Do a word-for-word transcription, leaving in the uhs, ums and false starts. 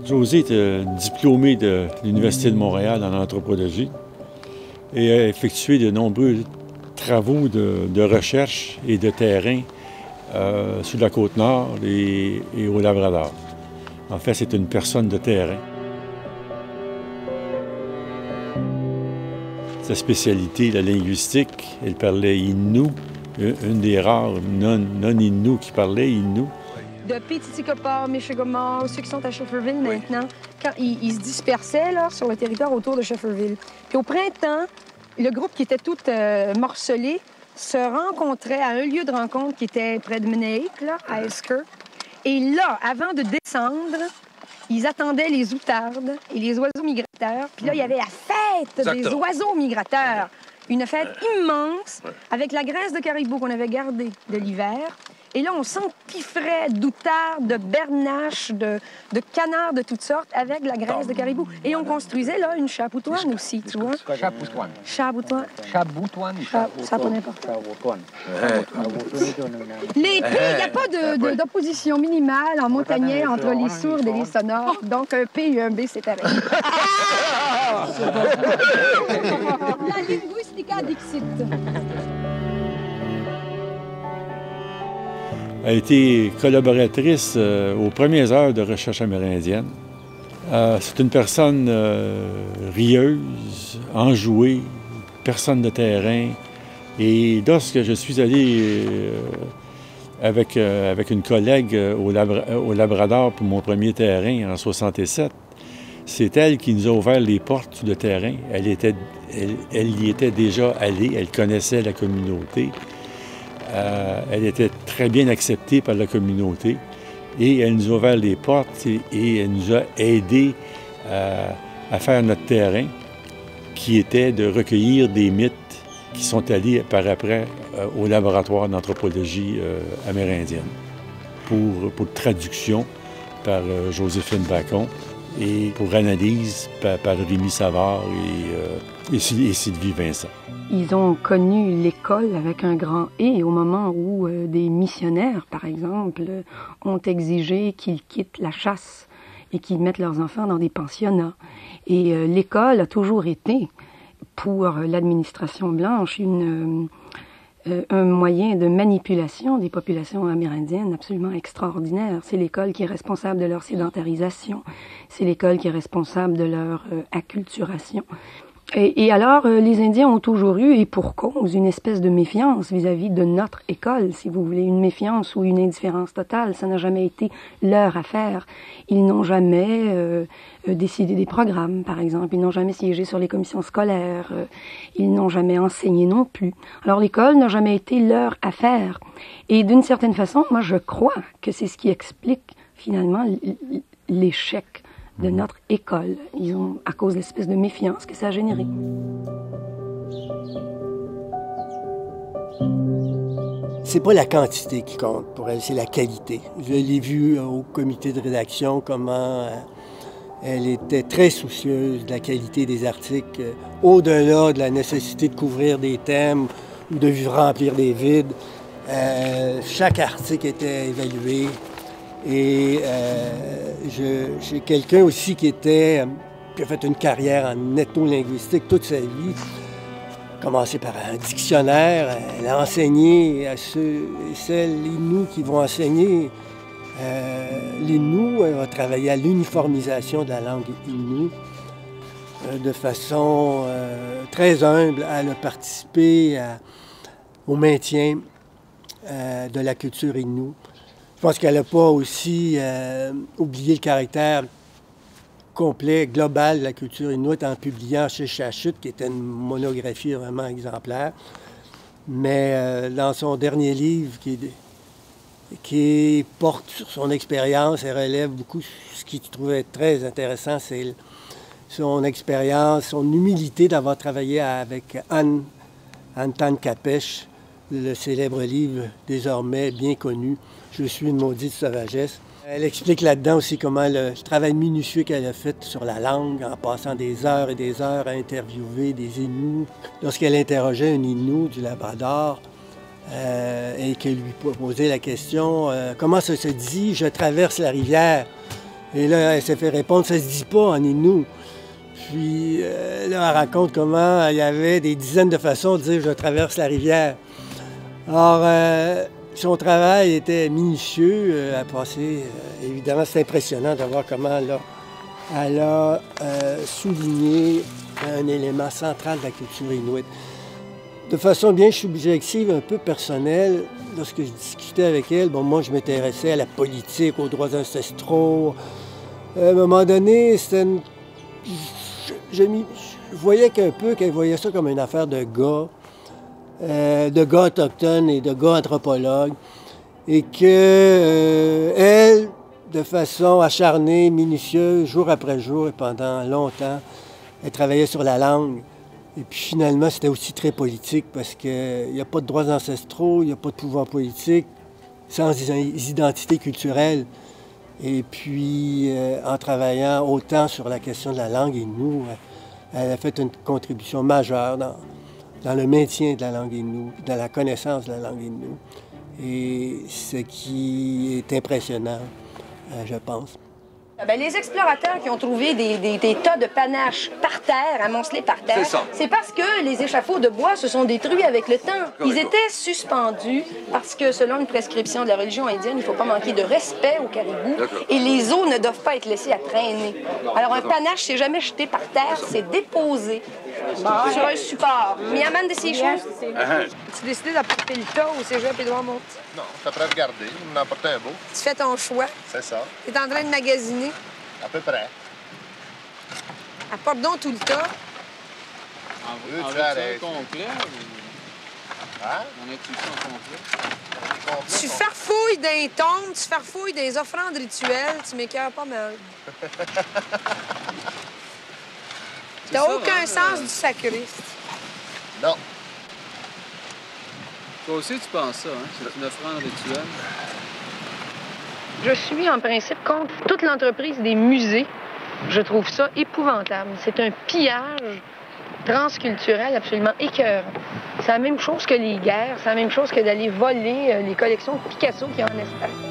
Josée est euh, diplômée de l'Université de Montréal en anthropologie et a effectué de nombreux travaux de, de recherche et de terrain euh, sur la Côte-Nord et, et au Labrador. En fait, c'est une personne de terrain. Sa spécialité, la linguistique, elle parlait Innu, une des rares non-Innu qui parlait Innu. De Pititicapa, Michigamas, ceux qui sont à Shefferville oui. maintenant, quand ils, ils se dispersaient là, sur le territoire autour de Shefferville. Puis au printemps, le groupe qui était tout euh, morcelé se rencontrait à un lieu de rencontre qui était près de Menaic, là, à Esker. Et là, avant de descendre, ils attendaient les outardes et les oiseaux migrateurs. Puis là, il y avait la fête Exactement. des oiseaux migrateurs. Une fête immense avec la graisse de caribou qu'on avait gardée de l'hiver. Et là, on s'empiffrait d'outardes, de bernaches, de, de canards de toutes sortes avec la graisse de caribou. Et on construisait là une chaboutoine aussi, tu vois. Chaboutoine. Chaboutoine. Chaboutoine. Ça n'a pas n'importe quoi. Les P, il n'y a pas d'opposition minimale en montagnais entre les sourdes et les sonores. Donc, un P et un B, c'est pareil. La linguistica dixit. Elle a été collaboratrice euh, aux premières heures de recherche amérindienne. Euh, c'est une personne euh, rieuse, enjouée, personne de terrain. Et lorsque je suis allé euh, avec, euh, avec une collègue au, Labra au Labrador pour mon premier terrain en soixante-sept, c'est elle qui nous a ouvert les portes de terrain. Elle, était, elle, elle y était déjà allée, elle connaissait la communauté. Euh, elle était très bien acceptée par la communauté et elle nous a ouvert les portes et, et elle nous a aidés euh, à faire notre terrain, qui était de recueillir des mythes qui sont allés par après euh, au laboratoire d'anthropologie euh, amérindienne pour, pour traduction par euh, Joséphine Bacon et pour analyse par, par Rémi Savard et, euh, et, et Sylvie Vincent. Ils ont connu l'école avec un grand « et » au moment où euh, des missionnaires, par exemple, ont exigé qu'ils quittent la chasse et qu'ils mettent leurs enfants dans des pensionnats. Et euh, l'école a toujours été, pour euh, l'administration blanche, une, euh, un moyen de manipulation des populations amérindiennes absolument extraordinaire. C'est l'école qui est responsable de leur sédentarisation. C'est l'école qui est responsable de leur euh, acculturation. Et, et alors, euh, les Indiens ont toujours eu, et pour cause, une espèce de méfiance vis-à-vis de notre école, si vous voulez, une méfiance ou une indifférence totale. Ça n'a jamais été leur affaire. Ils n'ont jamais euh, décidé des programmes, par exemple. Ils n'ont jamais siégé sur les commissions scolaires. Euh, ils n'ont jamais enseigné non plus. Alors, l'école n'a jamais été leur affaire. Et d'une certaine façon, moi, je crois que c'est ce qui explique, finalement, l'échec de notre école. Ils ont, à cause de l'espèce de méfiance que ça a généré. C'est pas la quantité qui compte pour elle, c'est la qualité. Je l'ai vu au comité de rédaction, comment elle était très soucieuse de la qualité des articles, au-delà de la nécessité de couvrir des thèmes ou de remplir des vides. Euh, chaque article était évalué. Et euh, j'ai quelqu'un aussi qui était, qui a fait une carrière en ethnolinguistique toute sa vie, commencé par un dictionnaire. Elle a enseigné à ceux et celles, l'Innu, qui vont enseigner euh, l'Innu. Elle va travailler à l'uniformisation de la langue Innu euh, de façon euh, très humble. Elle a participé à, au maintien euh, de la culture Innu. Je pense qu'elle n'a pas aussi euh, oublié le caractère complet, global de la culture inuit en publiant chez Shashut, qui était une monographie vraiment exemplaire. Mais euh, dans son dernier livre, qui, qui porte sur son expérience et relève beaucoup ce qu'il trouvait très intéressant, c'est son expérience, son humilité d'avoir travaillé avec Anne, Anne Tan Capesh, le célèbre livre désormais bien connu, « Je suis une maudite sauvagesse ». Elle explique là-dedans aussi comment le, le travail minutieux qu'elle a fait sur la langue, en passant des heures et des heures à interviewer des Inuits. Lorsqu'elle interrogeait un Innu du Labrador euh, et qu'elle lui posait la question euh, « Comment ça se dit, je traverse la rivière ?» Et là, elle s'est fait répondre, ça se dit pas en Innu. Puis euh, là, elle raconte comment il y avait des dizaines de façons de dire « je traverse la rivière ». Alors, euh, son travail était minutieux euh, à passer. Euh, évidemment, c'est impressionnant de voir comment elle a, elle a euh, souligné un élément central de la culture inuite. De façon bien subjective, un peu personnelle, lorsque je discutais avec elle, bon, moi, je m'intéressais à la politique, aux droits ancestraux. À un moment donné, c'était une... je, je, je voyais qu'un peu qu'elle voyait ça comme une affaire de gars, euh, de gars autochtones et de gars anthropologues, et que euh, elle, de façon acharnée, minutieuse, jour après jour et pendant longtemps, elle travaillait sur la langue. Et puis finalement, c'était aussi très politique parce qu'il n'y a pas de droits ancestraux, il n'y a pas de pouvoir politique sans identité culturelle. Et puis, euh, en travaillant autant sur la question de la langue Innu, elle a fait une contribution majeure dans, dans le maintien de la langue Innu, dans la connaissance de la langue Innu. Et ce qui est impressionnant, euh, je pense. Bien, les explorateurs qui ont trouvé des, des, des tas de panaches par terre, amoncelés par terre, c'est parce que les échafauds de bois se sont détruits avec le temps. Ils étaient suspendus parce que, selon une prescription de la religion indienne, il ne faut pas manquer de respect aux caribous et les os ne doivent pas être laissés à traîner. Alors, un panache, c'est jamais jeté par terre, c'est déposé sur un support. Mais amène de ces choses. Tu décides d'apporter le tas au cégep Édouard-Montpetit? Non, tu es prêt à regarder, on en apporter un beau. Tu fais ton choix. C'est ça. Tu es en train de magasiner. À peu près. Apporte donc tout le tas. En, en veux-tu complet ou... Hein? En as-tu ça en complet? Tu farfouilles d'un tombes, tu farfouilles des offrandes rituelles, tu m'écœures pas mal. T'as aucun ça, hein, sens euh... du sacriste. Non. Toi aussi, tu penses ça, hein? C'est une offrande rituelle. Je suis en principe contre toute l'entreprise des musées. Je trouve ça épouvantable. C'est un pillage transculturel absolument écœurant. C'est la même chose que les guerres, c'est la même chose que d'aller voler les collections de Picasso qu'il y a en Espagne.